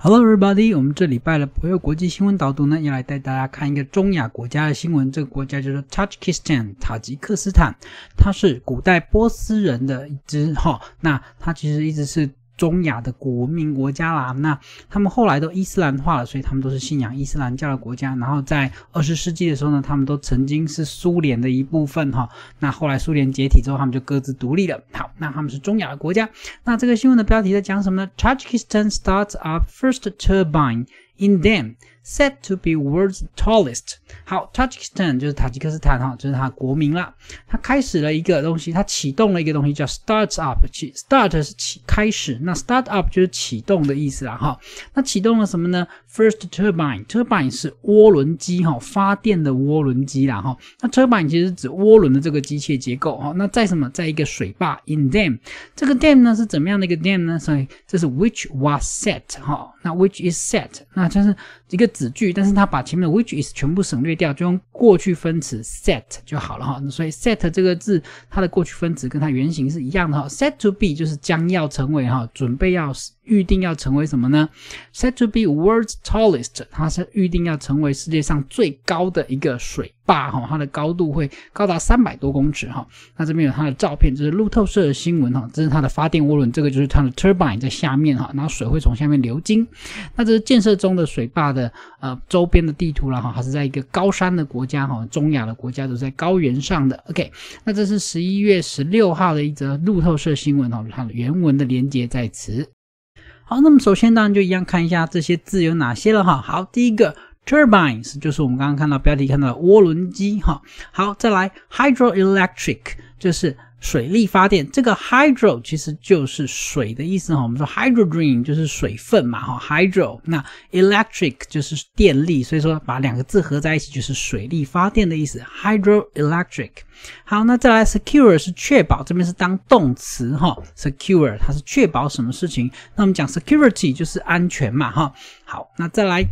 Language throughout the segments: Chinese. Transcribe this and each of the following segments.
Hello everybody， 我们这礼拜的博友国际新闻导读呢，要来带大家看一个中亚国家的新闻。这个国家叫做 Tajikistan， 塔吉克斯坦，它是古代波斯人的一支那它其实一直是中亚的古文明国家啦，那他们后来都伊斯兰化了，所以他们都是信仰伊斯兰教的国家。然后在20世纪的时候呢，他们都曾经是苏联的一部分那后来苏联解体之后，他们就各自独立了。好，那他们是中亚的国家。那这个新闻的标题在讲什么呢？ Tajikistan starts up first turbine in dam said to be world's tallest。 好， Tajikistan 就是塔吉克斯坦就是它的国名啦。它开始了一个东西，它启动了一个东西叫 starts up。 start 是开始，那 start up 就是启动的意思啦那启动了什么呢？ First turbine， turbine 是涡轮机发电的涡轮机啦那 turbine 其实是指涡轮的这个机械结构那在什么？在一个水坝 in dam。 这个 dam 呢是怎么样的一个 dam 呢？所以这是 which was set 那 which is set， 那这是一个子句，但是它把前面的 which is 全部省略掉，就用过去分词 set 就好了所以 set 这个字它的过去分词跟它原型是一样的set to be 就是将要成为准备要预定要成为什么呢？ Set to be world's tallest， 它是预定要成为世界上最高的一个水坝它的高度会高达300多公尺那这边有它的照片，这是路透社的新闻这是它的发电涡轮，这个就是它的 turbine 在下面然后水会从下面流经。那这是建设中的水坝的周边的地图啦它是在一个高山的国家中亚的国家都是在高原上的。 OK， 那这是11月16号的一则路透社新闻它的原文的连结在此。好，那么首先当然就一样看一下这些字有哪些了好，第一个 turbines 就是我们刚刚看到标题看到的涡轮机好，再来 hydroelectric 就是水力发电，这个 hydro 其实就是水的意思我们说 hydrogen 就是水分嘛hydro， 那 electric 就是电力，所以说把两个字合在一起就是水力发电的意思 hydroelectric。 好，那再来 secure 是确保，这边是当动词secure 它是确保什么事情，那我们讲 security 就是安全嘛好，那再来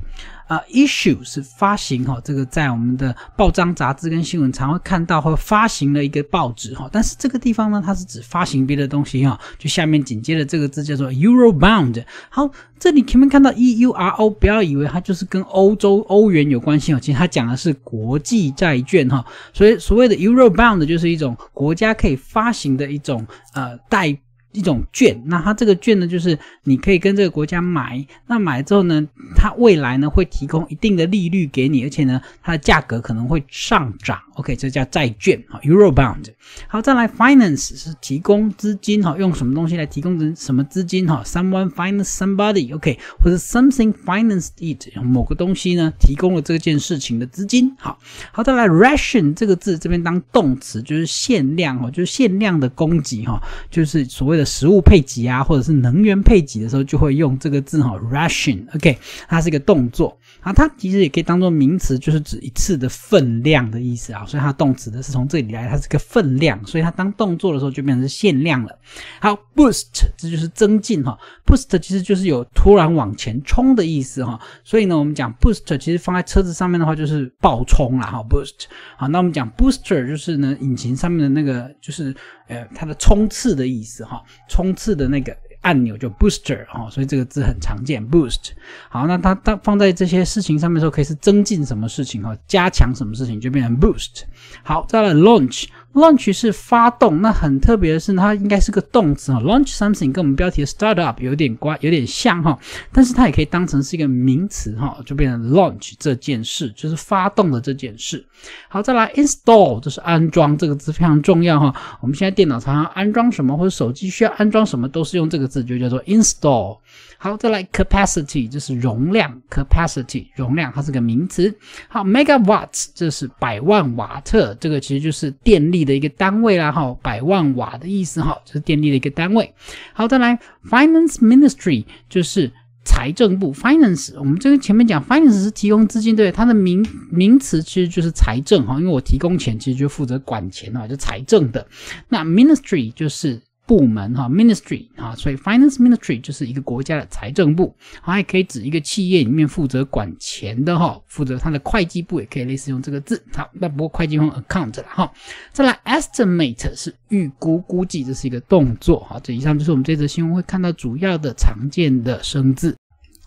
issue 是发行这个在我们的报章杂志跟新闻常会看到会发行了一个报纸但是这个地方呢它是指发行别的东西就下面紧接着这个字叫做 Eurobond。 好，这里前面看到 EURO 不要以为它就是跟欧元有关系其实它讲的是国际债券所以所谓的 Eurobond 就是一种国家可以发行的一种一种券，那它这个券呢就是你可以跟这个国家买，那买之后呢它未来呢会提供一定的利率给你，而且呢它的价格可能会上涨 OK， 这叫债券Eurobond。 好，再来 finance 是提供资金用什么东西来提供什么资金someone finance somebody OK， 或者 something financed it， 某个东西呢提供了这件事情的资金。好，再来 ration 这个字这边当动词就是限量就是限量的供给就是所谓的食物配给或者是能源配给的时候就会用这个字ration OK， 它是一个动作它其实也可以当作名词，就是指一次的分量的意思所以它动词的是从这里来，它是个分量，所以它当动作的时候就变成是限量了。好， boost 这就是增进boost 其实就是有突然往前冲的意思所以呢我们讲 boost 其实放在车子上面的话就是爆冲啦boost。 好，那我们讲 booster 就是呢引擎上面的那个就是它的冲刺的意思冲刺的那个按钮就 booster 所以这个字很常见 boost。 好，那它放在这些事情上面的时候可以是增进什么事情加强什么事情就变成 boost。 好，再来 launch 是发动，那很特别的是它应该是个动词launch something 跟我们标题的 start up 有点像但是它也可以当成是一个名词就变成 launch 这件事就是发动的这件事。好，再来 install 这是安装，这个字非常重要我们现在电脑常常安装什么或者手机需要安装什么都是用这个字，就叫做 install。 好，再来 capacity 这是容量 capacity 容量它是个名词。好， megawatts 这是百万瓦特，这个其实就是电力的一个单位啦百万瓦的意思这是电力的一个单位。好，再来 finance ministry 就是财政部 finance， 我们这个前面讲 finance 是提供资金，对，它的名词其实就是财政因为我提供钱其实就负责管钱就财政的。那 ministry 就是部门ministry 所以 finance ministry 就是一个国家的财政部还可以指一个企业里面负责管钱的负责它的会计部也可以类似用这个字。好，那不过会计用 account 啦再来 estimate 是预估估计，这是一个动作这以上就是我们这则新闻会看到主要的常见的生字。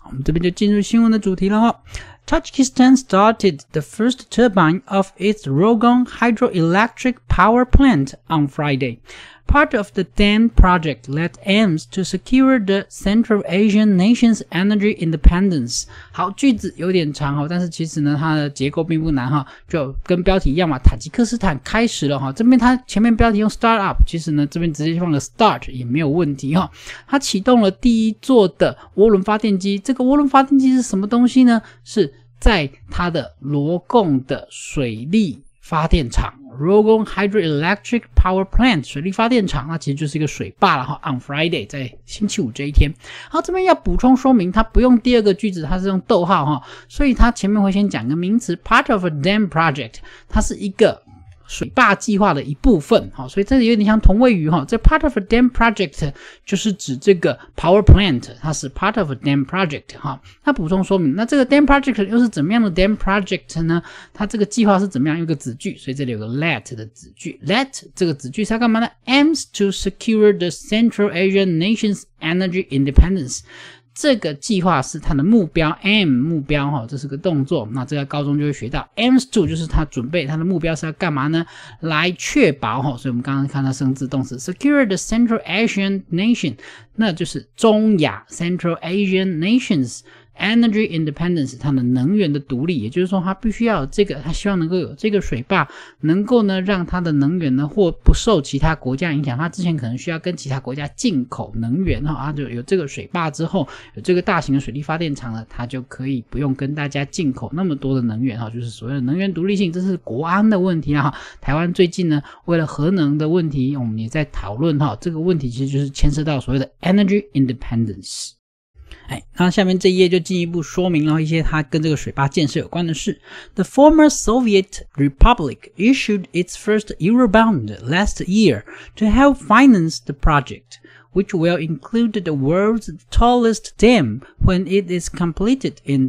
我们这边就进入新闻的主题了哦。Tajikistan started the first turbine of its Rogan hydroelectric power plant on Friday, part of the dam project that aims to secure the Central Asian nation's energy independence. 好，句子有点长哈，但是其实呢，它的结构并不难哈，就跟标题一样嘛。塔吉克斯坦开始了哈，这边它前面标题用 start up， 其实呢这边直接放个 start 也没有问题哈。它启动了第一座的涡轮发电机，这个涡轮发电机是什么东西呢？是在它的罗贡的水力发电厂 Rogan Hydroelectric Power Plant 水力发电厂，那其实就是一个水坝了哈。On Friday 在星期五这一天，好，这边要补充说明，它不用第二个句子，它是用逗号哈，所以它前面会先讲个名词 part of a dam project， 它是一个水坝计划的一部分，好，所以这里有点像同位语哈。这 part of a dam project 就是指这个 power plant， 它是 part of a dam project 哈。它补充说明，那这个 dam project 又是怎么样的 dam project 呢？它这个计划是怎么样？有个子句，所以这里有个 let 的子句。let 这个子句是要干嘛呢 ？aims to secure the Central Asian nation's energy independence。这个计划是它的目标 aim 目标哈，这是个动作，那这个高中就会学到 aims to 就是它准备它的目标是要干嘛呢？来确保哈，所以我们刚刚看到生字动词 secure the Central Asian nation， 那就是中亚 Central Asian nations energy independence， 它的能源的独立，也就是说它必须要有这个，它希望能够有这个水坝，能够呢让它的能源呢或不受其他国家影响。它之前可能需要跟其他国家进口能源哈，就有这个水坝之后，有这个大型的水力发电厂呢，它就可以不用跟大家进口那么多的能源哈，就是所谓的能源独立性，这是国安的问题啊哈。台湾最近呢为了核能的问题，我们也在讨论哈，这个问题其实就是牵涉到所谓的 energy independence。那下面这一页就进一步说明了一些它跟这个水坝建设有关的事。The former Soviet Republic issued its first Eurobond last year to help finance the project, which will include the world's tallest dam when it is completed in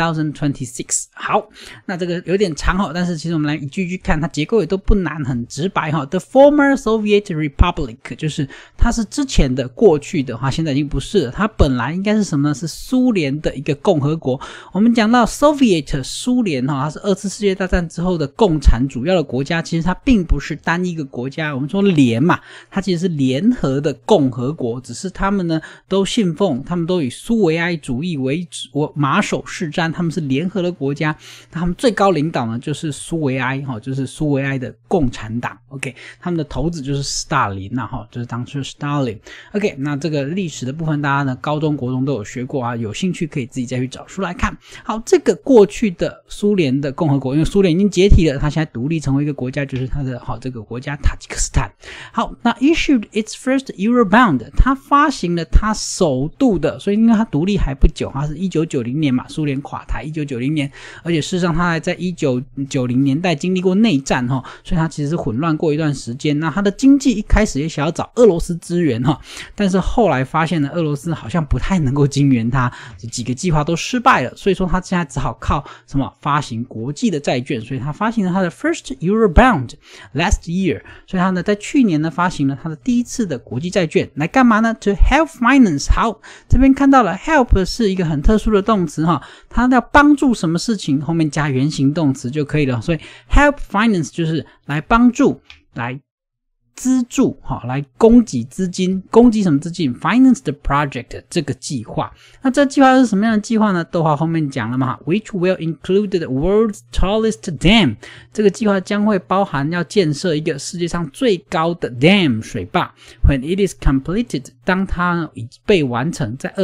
2026. 好，那这个有点长哈，但是其实我们来一句一句看，它结构也都不难，很直白哈。The former Soviet Republic 就是它是之前的过去的话，现在已经不是了。它本来应该是什么呢？是苏联的一个共和国。我们讲到 Soviet 苏联哈，它是二次世界大战之后的共产主要的国家，其实它并不是单一个国家。我们说联嘛，它其实是联合的共和国，只是他们呢都信奉，他们都以苏维埃主义为马首是瞻，他们是联合的国家。他们最高领导呢就是苏维埃就是苏维埃的共产党 OK， 他们的头子就是斯大林就是当初 Stalin OK， 那这个历史的部分大家呢高中国中都有学过啊，有兴趣可以自己再去找书来看。好，这个过去的苏联的共和国，因为苏联已经解体了，它现在独立成为一个国家，就是它的这个国家塔吉克斯坦。好，那 issued its first Eurobond， 它发行了它首度的，所以因为它独立还不久，它是1990年嘛，苏联垮台1990年，而且事实上它还在1990年代经历过内战所以它其实是混乱过一段时间。那它的经济一开始也想要找俄罗斯支援但是后来发现呢，俄罗斯好像不太能够经援它，几个计划都失败了，所以说它现在只好靠什么发行国际的债券，所以它发行了它的 first Eurobond last year， 所以它呢在去年呢发行了它的第一次的国际债券，来干嘛呢？ To help finance。 好，这边看到了 help 是一个很特殊的动词它要帮助什么事情，后面加原形动词就可以了，所以 help finance 就是来帮助，来资助来供给资金，供给什么资金 finance the project 这个计划。那这计划是什么样的计划呢？逗号后面讲了嘛 which will include the world's tallest dam， 这个计划将会包含要建设一个世界上最高的 dam 水坝 when it is completed， 当它已被完成，在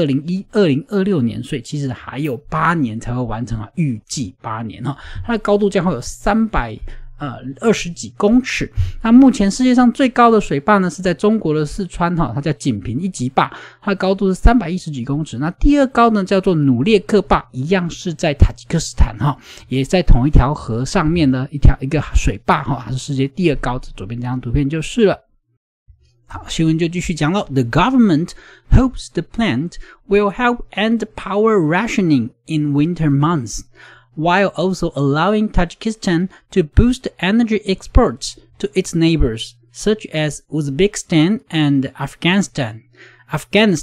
2026年，所以其实还有8年才会完成预计8年它的高度将会有320几公尺。那目前世界上最高的水坝呢是在中国的四川它叫锦屏一级坝，它的高度是310几公尺。那第二高呢叫做努列克坝，一样是在塔吉克斯坦也在同一条河上面的一个水坝它是世界第二高，左边这张图片就是了。好，新闻就继续讲了。The government hopes the plant will help end power rationing in winter months, while also allowing Tajikistan to boost energy exports to its neighbors, such as Uzbekistan and Afghanistan.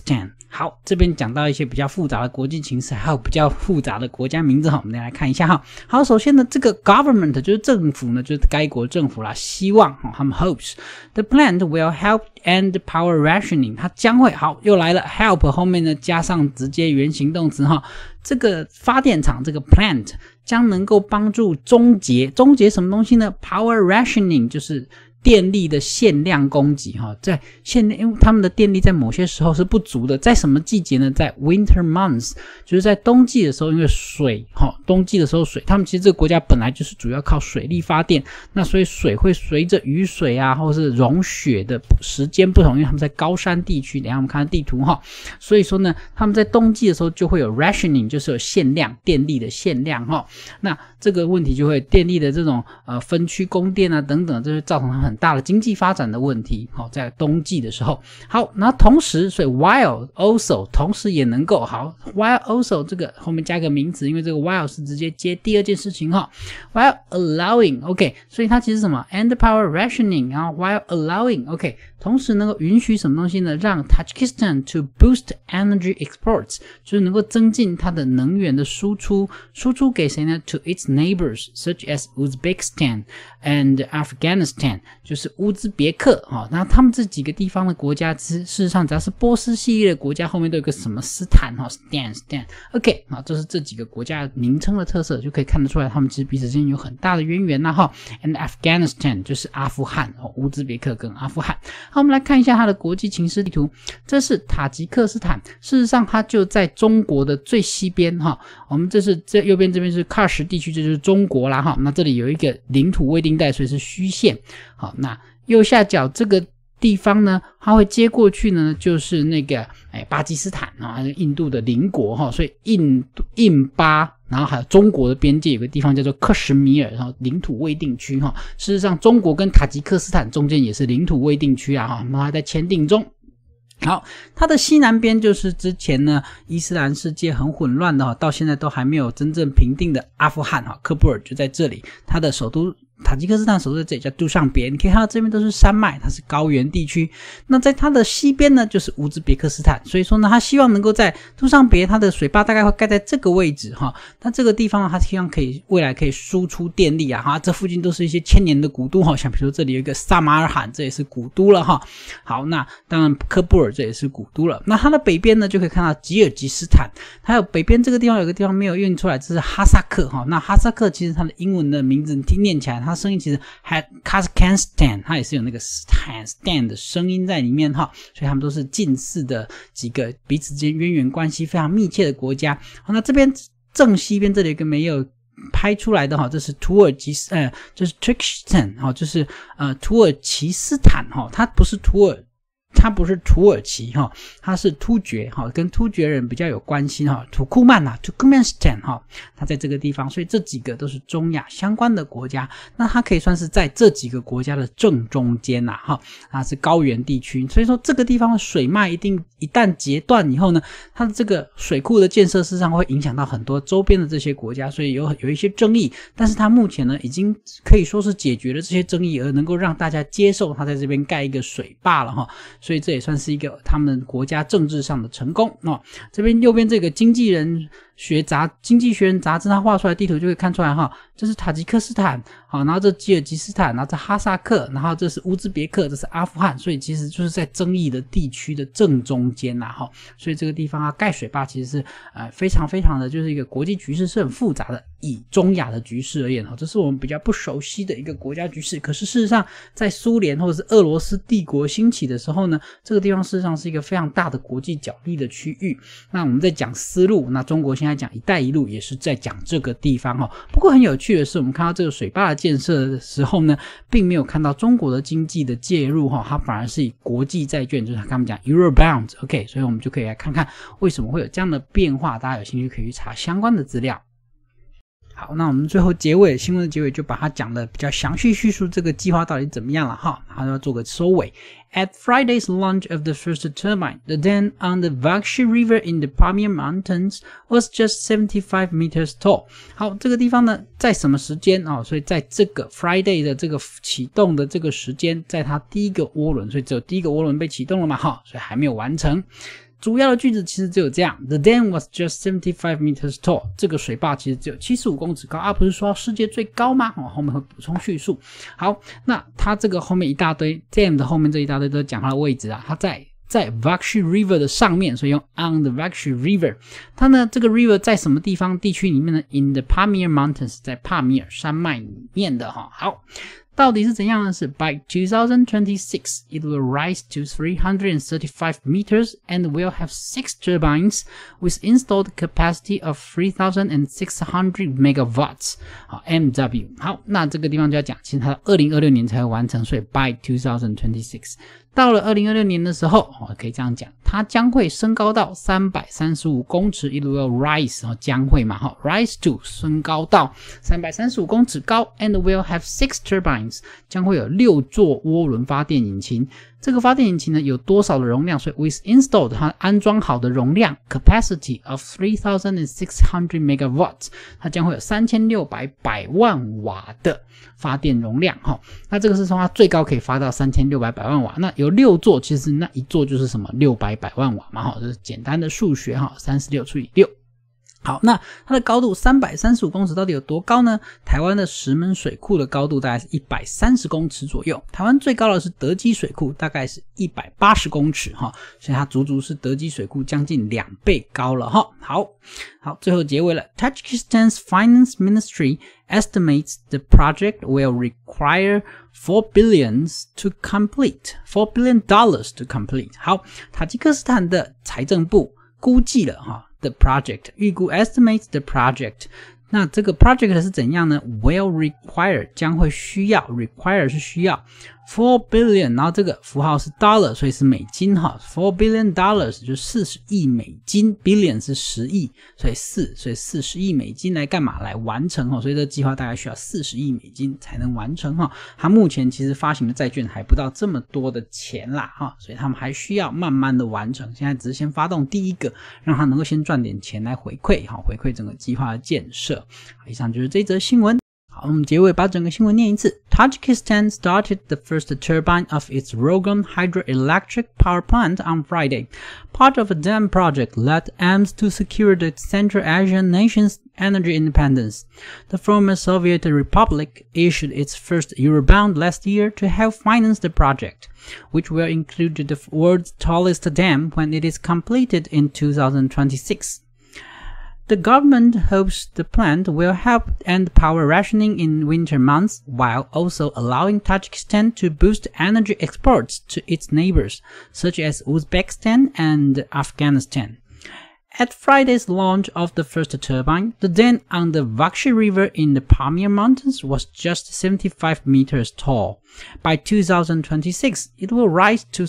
好，这边讲到一些比较复杂的国际情势，还有比较复杂的国家名字哈，我们来看一下哈。好，首先呢，这个 government 就是政府呢，就是该国政府啦，希望他们 hopes the plant will help end power rationing， 它将会好又来了 help 后面呢加上直接原形动词哈，这个发电厂这个 plant 将能够帮助终结什么东西呢 ？power rationing 就是电力的限量供给哈，在限量，因为他们的电力在某些时候是不足的，在什么季节呢？在 winter months， 就是在冬季的时候，因为水冬季的时候水，他们其实这个国家本来就是主要靠水力发电，那所以水会随着雨水啊，或是融雪的时间不同，因为他们在高山地区，等一下我们看地图哈，所以说呢，他们在冬季的时候就会有 rationing， 就是有限量电力的限量哈，那这个问题就会电力的这种分区供电啊等等，这会造成他们很大的经济发展的问题，在冬季的时候。好，那同时，所以 while also 同时也能够好 while also 这个后面加个名词，因为这个 while 是直接接第二件事情哈。while allowing OK， 所以它其实什么 end power rationing， 然后 while allowing OK， 同时能够允许什么东西呢？让 Tajikistan to boost energy exports， 就是能够增进它的能源的输出给谁呢 ？To its neighbors such as Uzbekistan and Afghanistan， 就是乌兹别克那他们这几个地方的国家，事实上只要是波斯系列的国家，后面都有个什么斯坦Stan OK 这是这几个国家名称的特色，就可以看得出来，他们其实彼此之间有很大的渊源And Afghanistan 就是阿富汗乌兹别克跟阿富汗。好，我们来看一下它的国际情势地图，这是塔吉克斯坦，事实上它就在中国的最西边我们这右边这边是喀什地区，这就是中国啦那这里有一个领土未定带，所以是虚线。好，那右下角这个地方呢，它会接过去呢，就是那个巴基斯坦印度的邻国所以印巴，然后还有中国的边界有个地方叫做克什米尔，然后领土未定区事实上中国跟塔吉克斯坦中间也是领土未定区那还在签订中。好，它的西南边就是之前呢伊斯兰世界很混乱的到现在都还没有真正平定的阿富汗喀布尔就在这里，它的首都塔吉克斯坦首都在这里叫杜尚别，你可以看到这边都是山脉，它是高原地区。那在它的西边呢就是乌兹别克斯坦，所以说呢他希望能够在杜尚别，它的水坝大概会盖在这个位置那这个地方他希望未来可以输出电力这附近都是一些千年的古都像比如说这里有一个萨马尔罕，这也是古都了好，那当然喀布尔这也是古都了。那它的北边呢就可以看到吉尔吉斯坦，还有北边这个地方有个地方没有印出来，这是哈萨克那哈萨克其实它的英文的名字你念起来它声音其实 Kazakhstan， 它也是有那个 Stan 的声音在里面所以他们都是近似的几个彼此之间渊源关系非常密切的国家。好，那这边正西边这里有一个没有拍出来的这是土耳其就是 Turkestan 就是土耳其斯坦它不是土耳其它是突厥跟突厥人比较有关系土库曼Turkmenistan 它在这个地方，所以这几个都是中亚相关的国家。那它可以算是在这几个国家的正中间它是高原地区，所以说这个地方的水脉一旦截断以后呢，它的这个水库的建设事实上会影响到很多周边的这些国家，所以有一些争议，但是它目前呢已经可以说是解决了这些争议，而能够让大家接受它在这边盖一个水坝了所以这也算是一个他们国家政治上的成功这边右边这个经济学人杂志它画出来的地图就可以看出来这是塔吉克斯坦然后这吉尔吉斯坦，然后这哈萨克，然后这是乌兹别克，这是阿富汗，所以其实就是在争议的地区的正中间所以这个地方盖水坝其实是非常非常的就是一个国际局势是很复杂的，以中亚的局势而言这是我们比较不熟悉的一个国家局势。可是事实上在苏联或者是俄罗斯帝国兴起的时候呢，这个地方事实上是一个非常大的国际角力的区域。那我们在讲丝路，那中国现在讲一带一路也是在讲这个地方不过很有趣的是，我们看到这个水坝的建设的时候呢，并没有看到中国的经济的介入它反而是以国际债券，就是他们讲 Eurobond OK， 所以我们就可以来看看为什么会有这样的变化，大家有兴趣可以去查相关的资料。好，那我们最后新闻的结尾就把它讲的比较详细叙述这个计划到底怎么样了然后要做个收尾。At Friday's launch of the first turbine, the dam on the Vakshi River in the Pamir Mountains was just 75 meters tall. 好，这个地方呢，在什么时间所以在这个 Friday 的这个启动的这个时间，在它第一个涡轮，所以只有第一个涡轮被启动了嘛所以还没有完成。 主要的句子其实只有这样 ：The dam was just 75 meters tall。这个水坝其实只有75公尺高啊，不是说世界最高吗？后面会补充叙述。好，那它这个后面一大堆 dam 的后面这一大堆都讲它的位置啊，它在 Vakshi River 的上面，所以用 on the Vakshi River。它呢，这个 river 在什么地方地区里面呢 ？In the Pamir Mountains， 在帕米尔山脉里面的哈。好。到底是怎样呢？是 By 2026, it will rise to 335 meters and will have 6 turbines with installed capacity of 3,600 megawatts 好 MW 好，那这个地方就要讲，其实它2026年才会完成，所以 By 2026到了2026年的时候可以这样讲，它将会升高到335公尺 It will rise 将会嘛 rise to 升高到335公尺高 and will have 6 turbines将会有6座涡轮发电引擎。这个发电引擎呢有多少的容量？所以 with installed 它安装好的容量 capacity of 3,600 megawatts 它将会有3600百万瓦的发电容量那这个是说它最高可以发到3600百万瓦，那有6座，其实那一座就是什么600百万瓦嘛这是简单的数学36除以6。好，那它的高度335公尺到底有多高呢？台湾的石门水库的高度大概是130公尺左右，台湾最高的是德基水库，大概是180公尺所以它足足是德基水库将近2倍高了好，最后结尾了。Tajikistan's Finance Ministry estimates the project will require $4 billion to complete. $4 billion to complete. 好，塔吉克斯坦的财政部估计了the project 预估 estimates the project。那这个 project 是怎样呢 ？Will require 将会需要 ，require 是需要4 billion， 然后这个符号是 dollar， 所以是美金4 billion dollars 就是40亿美金 ，billion 是10亿，所以40亿美金来干嘛？来完成所以这个计划大概需要40亿美金才能完成它目前其实发行的债券还不到这么多的钱啦所以他们还需要慢慢的完成。现在只是先发动第一个，让它能够先赚点钱来回馈回馈整个计划的建设。以上就是这则新闻。好，我们结尾把整个新闻念一次。Tajikistan started the first turbine of its Rogan hydroelectric power plant on Friday, part of a dam project that aims to secure the Central Asian nation's energy independence. The former Soviet Republic issued its first Eurobond last year to help finance the project, which will include the world's tallest dam when it is completed in 2026.The government hopes the plant will help end power rationing in winter months while also allowing Tajikistan to boost energy exports to its neighbors, such as Uzbekistan and Afghanistan. At Friday's launch of the first turbine, the dam on the Vakshi River in the Pamir Mountains was just 75 meters tall. By 2026, it will rise to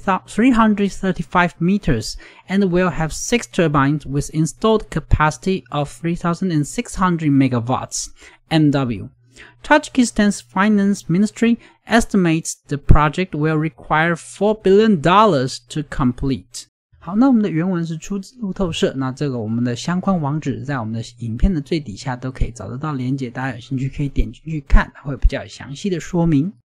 335 meters and will have 6 turbines with installed capacity of 3,600 megawatts MW. Tajikistan's Finance Ministry estimates the project will require $4 billion to complete.好，那我们的原文是出自路透社，那这个我们的相关网址在我们的影片的最底下都可以找得到连结，大家有兴趣可以点进去看，会比较详细的说明。